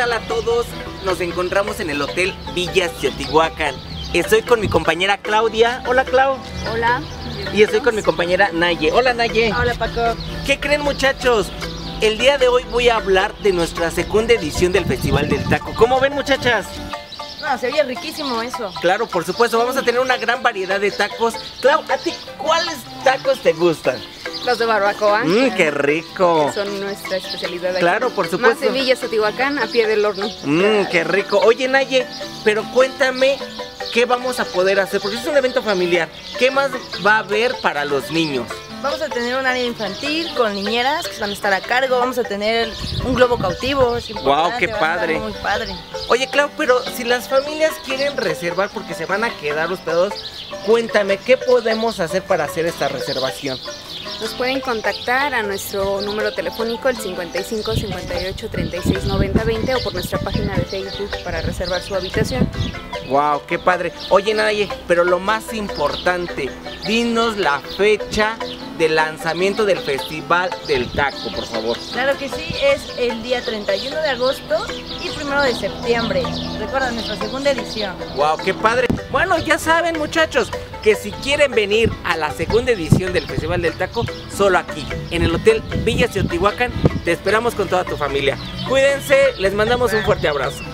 tal a todos? Nos encontramos en el Hotel Villa Teotihuacán. Estoy con mi compañera Claudia. Hola, Clau. Hola. Y estoy con mi compañera Naye. Hola, Naye. Hola, Paco. ¿Qué creen, muchachos? El día de hoy voy a hablar de nuestra segunda edición del Festival del Taco. ¿Cómo ven, muchachas? No, se oye riquísimo eso. Claro, por supuesto, vamos a tener una gran variedad de tacos. Clau, ¿a ti cuáles tacos te gustan? Los de barbacoa. ¡Qué rico! Son nuestra especialidad aquí. Claro, por supuesto. Más de Villa Teotihuacán, a pie del horno. ¡Qué rico! Oye, Naye, pero cuéntame qué vamos a poder hacer, porque es un evento familiar. ¿Qué más va a haber para los niños? Vamos a tener un área infantil con niñeras que van a estar a cargo. Vamos a tener un globo cautivo. ¡Wow, qué padre! Muy padre. Oye, Clau, pero si las familias quieren reservar porque se van a quedar hospedados, cuéntame, ¿qué podemos hacer para hacer esta reservación? Nos pueden contactar a nuestro número telefónico, el 55 58 36 90 20, o por nuestra página de Facebook para reservar su habitación. ¡Wow, qué padre! Oye, Naye, pero lo más importante, dinos la fecha del lanzamiento del Festival del Taco, por favor. Claro que sí, es el día 31 de agosto y 1 de septiembre. Recuerda, nuestra segunda edición. ¡Wow, qué padre! Bueno, ya saben, muchachos, que si quieren venir a la segunda edición del Festival del Taco, solo aquí, en el Hotel Villa Teotihuacán, te esperamos con toda tu familia. Cuídense, les mandamos un fuerte abrazo.